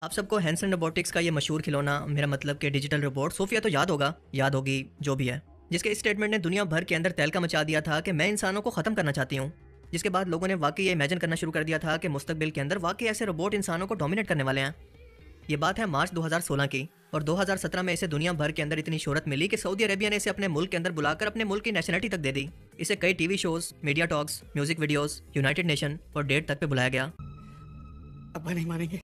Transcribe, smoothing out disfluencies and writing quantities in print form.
आप सबको Hansen robotics का ये मशहूर खिलौना, मेरा मतलब कि डिजिटल रोबोट सोफिया तो याद होगा, याद होगी, जो भी है, जिसके इस स्टेटमेंट ने दुनिया भर के अंदर तहलका मचा दिया था कि मैं इंसानों को ख़त्म करना चाहती हूँ। जिसके बाद लोगों ने वाकई ये इमेजिन करना शुरू कर दिया था कि मुस्तकबिल के अंदर वाकई ऐसे रोबोट इंसानों को डोमिनेट करने वाले हैं। ये बात है मार्च 2016 की, और 2017 में इसे दुनिया भर के अंदर इतनी शोहरत मिली कि सऊदी अरेबिया ने इसे अपने मुल्क के अंदर बुलाकर अपने मुल्क की नेशनलिटी तक दे दी। इसे कई TV shows, media talks, music videos, United Nation और डेट तक पे बुलाया गया। अब्बा नहीं मानेंगे।